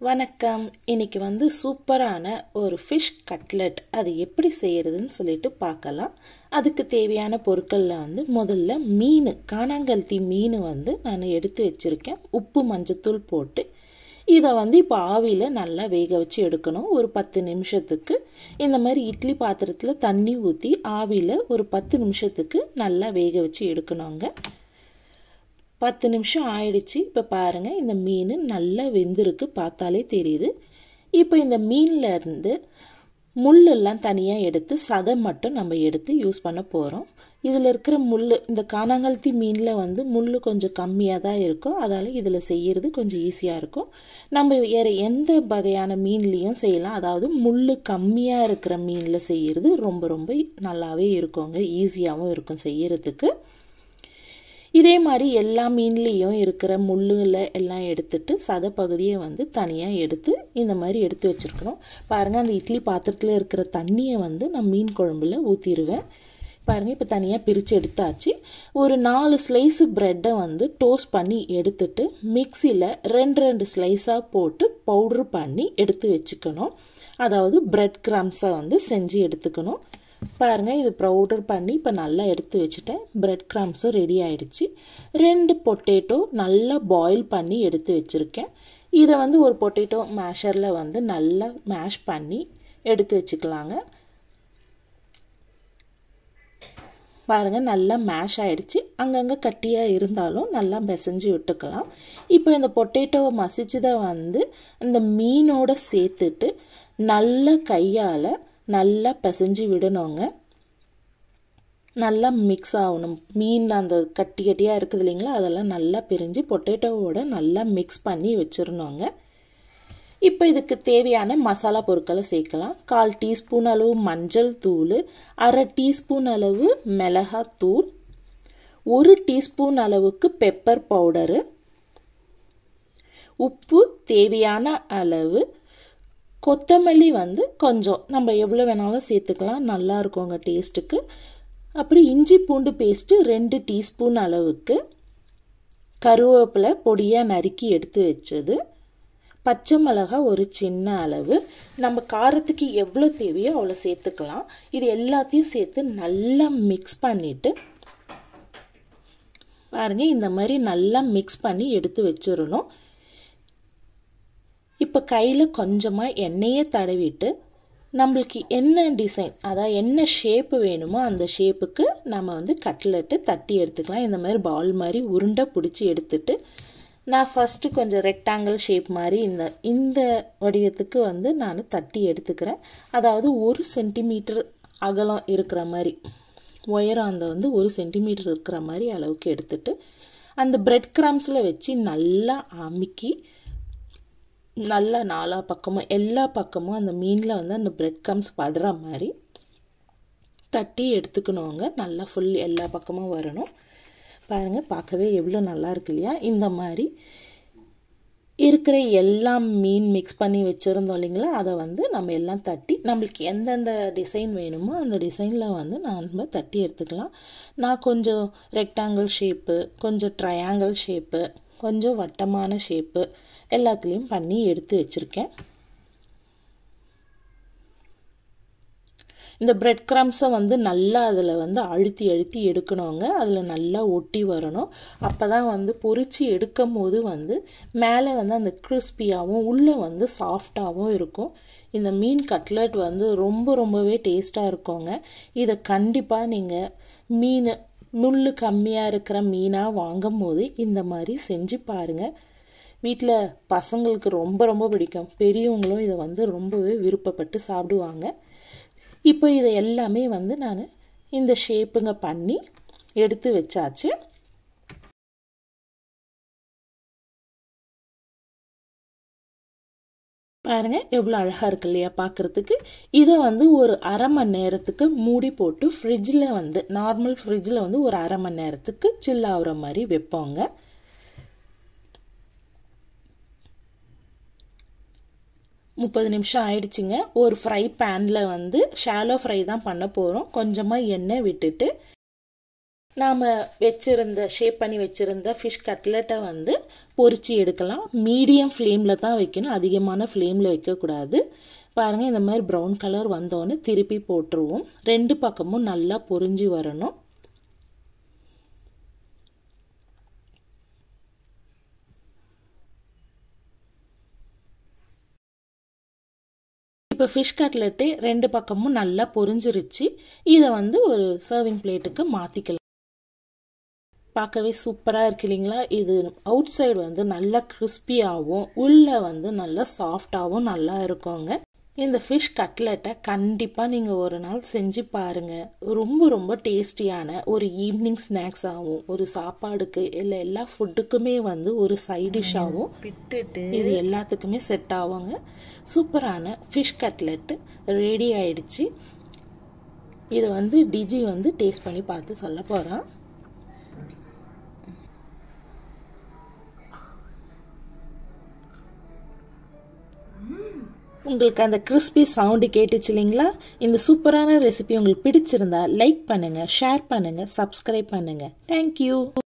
வணக்கம். இன்னைக்கு வந்து சூப்பரான ஒரு ஃபிஷ் கட்லெட் அது எப்படி செய்யறதுன்னு சொல்லிட்டு பார்க்கலாம். அதுக்கு தேவையான பொருட்கள்ல வந்து முதல்ல மீன், கானாங்கழுத்தி மீன் வந்து நான் எடுத்து வச்சிருக்கேன். உப்பு மஞ்சத்தூள் போட்டு இதை வந்து இப்போ ஆவியில் நல்லா வேக வச்சு எடுக்கணும். ஒரு 10 நிமிஷத்துக்கு இந்த மாதிரி இட்லி பாத்திரத்தில் தண்ணி ஊற்றி ஆவியில் ஒரு 10 நிமிஷத்துக்கு நல்லா வேக வச்சு எடுக்கணுங்க. 10 நிமிஷம் ஆயிடுச்சு. இப்போ பாருங்கள், இந்த மீன் நல்லா வெந்திருக்கு, பார்த்தாலே தெரியுது. இப்போ இந்த மீனில் இருந்து முள்ளெல்லாம் தனியாக எடுத்து சதை மட்டும் நம்ம எடுத்து யூஸ் பண்ண போகிறோம். இதில் இருக்கிற முள், இந்த கானாங்கழுத்தி மீனில் வந்து முள் கொஞ்சம் கம்மியாக தான் இருக்கும். அதால் இதில் செய்கிறது கொஞ்சம் ஈஸியாக இருக்கும். நம்ம வேறு எந்த வகையான மீன்லேயும் செய்யலாம். அதாவது முள் கம்மியாக இருக்கிற மீனில் செய்கிறது ரொம்ப ரொம்ப நல்லாவே இருக்குங்க, ஈஸியாகவும் இருக்கும் செய்யறதுக்கு. இதே மாதிரி எல்லா மீன்லேயும் இருக்கிற முள்ளில் எல்லாம் எடுத்துட்டு சதை பகுதியை வந்து தனியாக எடுத்து இந்த மாதிரி எடுத்து வச்சுருக்கணும். பாருங்கள், அந்த இட்லி பாத்திரத்தில் இருக்கிற தண்ணியை வந்து நான் மீன் குழம்புல ஊற்றிடுவேன். பாருங்கள், இப்போ தனியாக பிரித்து எடுத்தாச்சு. ஒரு 4 ஸ்லைஸு ப்ரெட்டை வந்து டோஸ்ட் பண்ணி எடுத்துட்டு மிக்சியில் 2 ஸ்லைஸாக போட்டு பவுட்ரு பண்ணி எடுத்து வச்சுக்கணும். அதாவது பிரெட் கிரம்ஸை வந்து செஞ்சு எடுத்துக்கணும். பாருங்கள், இது பவுடர் பண்ணி இப்போ நல்லா எடுத்து வச்சுட்டேன். பிரெட் கிரம்ஸும் ரெடி ஆகிடுச்சு. 2 பொட்டேட்டோ நல்லா பாயில் பண்ணி எடுத்து வச்சுருக்கேன். இதை வந்து ஒரு பொட்டேட்டோ மேஷரில் வந்து நல்லா மேஷ் பண்ணி எடுத்து வச்சுக்கலாங்க. பாருங்கள், நல்லா மேஷ் ஆகிடுச்சு. அங்கங்கே கட்டியாக இருந்தாலும் நல்லா பிசைஞ்சு விட்டுக்கலாம். இப்போ இந்த பொட்டேட்டோவை மசிச்சதை வந்து இந்த மீனோடு சேர்த்துட்டு நல்லா கையால் நல்லா பிசைஞ்சு விடணுங்க. நல்லா மிக்ஸ் ஆகணும். மீன் அந்த கட்டி கட்டியாக இருக்குது இல்லைங்களா, அதெல்லாம் நல்லா பிரிஞ்சு பொட்டேட்டோவோட நல்லா மிக்ஸ் பண்ணி வச்சிடணுங்க. இப்போ இதுக்கு தேவையான மசாலா பொருட்களை சேர்க்கலாம். 1/4 டீஸ்பூன் அளவு மஞ்சள் தூள், 1/2 டீஸ்பூன் அளவு மிளகாத்தூள், 1 டீஸ்பூன் அளவுக்கு பெப்பர் பவுடரு, உப்பு தேவையான அளவு, கொத்தமல்லி வந்து கொஞ்சம் நம்ம எவ்வளோ வேணாலும் சேர்த்துக்கலாம், நல்லா இருக்குங்க டேஸ்ட்டுக்கு. அப்புறம் இஞ்சி பூண்டு பேஸ்ட்டு 2 டீஸ்பூன் அளவுக்கு, கருவேப்பிலை பொடியாக நறுக்கி எடுத்து வச்சது, பச்சை மிளகாய் ஒரு சின்ன அளவு. நம்ம காரத்துக்கு எவ்வளோ தேவையோ அவ்வளோ சேர்த்துக்கலாம். இது எல்லாத்தையும் சேர்த்து நல்லா மிக்ஸ் பண்ணிவிட்டு பாருங்கள், இந்த மாதிரி நல்லா மிக்ஸ் பண்ணி எடுத்து வச்சிடணும். இப்போ கையில் கொஞ்சமாக எண்ணெயை தடவிட்டு நம்மளுக்கு என்ன டிசைன், அதாவது என்ன ஷேப்பு வேணுமோ அந்த ஷேப்புக்கு நம்ம வந்து கட்லெட்டு தட்டி எடுத்துக்கலாம். இந்த மாதிரி பால் மாதிரி உருண்டை பிடிச்சி எடுத்துட்டு நான் ஃபஸ்ட்டு கொஞ்சம் ரெக்டாங்கிள் ஷேப் மாதிரி இந்த வடிவத்துக்கு வந்து நான் தட்டி எடுத்துக்கிறேன். அதாவது 1 சென்டிமீட்டர் அகலம் இருக்கிற மாதிரி, உயரம் அந்த வந்து 1 சென்டிமீட்டர் இருக்கிற மாதிரி அளவுக்கு எடுத்துட்டு அந்த பிரெட் கிரம்ஸில் வச்சு நல்லா அமுக்கி நல்லா 4 பக்கமும் எல்லா பக்கமும் அந்த மீனில் வந்து அந்த பிரெட் கிரம்ஸ் படுற மாதிரி தட்டி எடுத்துக்கணுங்க. நல்லா ஃபுல் எல்லா பக்கமும் வரணும். பாருங்கள், பார்க்கவே எவ்வளோ நல்லா இருக்கு இல்லையா? இந்த மாதிரி இருக்கிற எல்லாம் மீன் மிக்ஸ் பண்ணி வச்சுருந்தோம் இல்லைங்களா, அதை வந்து நம்ம எல்லாம் தட்டி நம்மளுக்கு எந்தெந்த டிசைன் வேணுமோ அந்த டிசைனில் வந்து நம்ம தட்டி எடுத்துக்கலாம். நான் கொஞ்சம் ரெக்டாங்கிள் ஷேப்பு, கொஞ்சம் ட்ரையாங்கிள் ஷேப்பு, கொஞ்சம் வட்டமான ஷேப்பு எல்லாத்துலேயும் பண்ணி எடுத்து வச்சுருக்கேன். இந்த பிரெட் கிரம்ஸை வந்து நல்லா அதில் வந்து அழுத்தி அழுத்தி எடுக்கணுங்க. அதில் நல்லா ஒட்டி வரணும். அப்போ தான் வந்து பொரிச்சு எடுக்கும் போது வந்து மேலே வந்து அந்த கிறிஸ்பியாகவும் உள்ளே வந்து சாஃப்டாகவும் இருக்கும். இந்த மீன் கட்லெட் வந்து ரொம்பவே டேஸ்ட்டாக இருக்குங்க. இதை கண்டிப்பாக நீங்கள் முள் கம்மியாக இருக்கிற மீனாக வாங்கும் போது இந்த மாதிரி செஞ்சு பாருங்கள். வீட்டில் பசங்களுக்கு ரொம்ப பிடிக்கும். பெரியவங்களும் இதை வந்து ரொம்பவே விருப்பப்பட்டு சாப்பிடுவாங்க. இப்போ இதை எல்லாமே வந்து நான் இந்த ஷேப்புங்க பண்ணி எடுத்து வச்சாச்சு. பாருங்கள், எவ்வளோ அழகாக இருக்கு இல்லையா பார்க்குறதுக்கு. இதை வந்து ஒரு 1/2 மணி நேரத்துக்கு மூடி போட்டு ஃப்ரிட்ஜில் வந்து நார்மல் ஃப்ரிட்ஜில் வந்து ஒரு 1/2 மணி நேரத்துக்கு சில் ஆகுற மாதிரி வைப்போங்க. 30 நிமிஷம் ஆயிடுச்சுங்க. ஒரு ஃப்ரை பேனில் வந்து ஷாலோ ஃப்ரை தான் பண்ண போகிறோம். கொஞ்சமாக எண்ணெய் விட்டுட்டு நாம் ஷேப் பண்ணி வச்சுருந்த ஃபிஷ் கட்லெட்டை வந்து பொரிச்சு எடுக்கலாம். மீடியம் ஃப்ளேமில் தான் வைக்கணும், அதிகமான ஃப்ளேமில் வைக்கக்கூடாது. பாருங்கள், இந்த மாதிரி ப்ரௌன் கலர் வந்தோடனே திருப்பி போட்டுருவோம். 2 பக்கமும் நல்லா பொரிஞ்சு வரணும். இப்போ ஃபிஷ் கட்லெட்டு 2 பக்கமும் நல்லா பொரிஞ்சிருச்சு. இதை வந்து ஒரு சர்விங் பிளேட்டுக்கு மாற்றிக்கலாம். பார்க்கவே சூப்பராக இருக்கு இல்லைங்களா? இது அவுட் சைடு வந்து நல்லா கிறிஸ்பியாகவும் உள்ளே வந்து நல்லா சாஃப்டாகவும் நல்லா இருக்குங்க. இந்த ஃபிஷ் கட்லெட்டை கண்டிப்பாக நீங்கள் ஒரு நாள் செஞ்சு பாருங்கள். ரொம்ப ரொம்ப டேஸ்டியான ஒரு ஈவினிங் ஸ்நாக்ஸாகவும், ஒரு சாப்பாடுக்கு இல்லை எல்லா ஃபுட்டுக்குமே வந்து ஒரு சைட் டிஷ்ஷாகவும் இது எல்லாத்துக்குமே செட் ஆகுங்க. சூப்பரான ஃபிஷ் கட்லெட்டு ரெடி ஆயிடுச்சு. இது வந்து டிஜி வந்து டேஸ்ட் பண்ணி பார்த்து சொல்ல போகிறான். உங்களுக்கு அந்த கிறிஸ்பி சவுண்டு கேட்டுச்சு இல்லைங்களா? இந்த சூப்பரான ரெசிபி உங்களுக்கு பிடிச்சிருந்தா லைக் பண்ணுங்கள், ஷேர் பண்ணுங்கள், சப்ஸ்கிரைப் பண்ணுங்கள். தேங்க்யூ.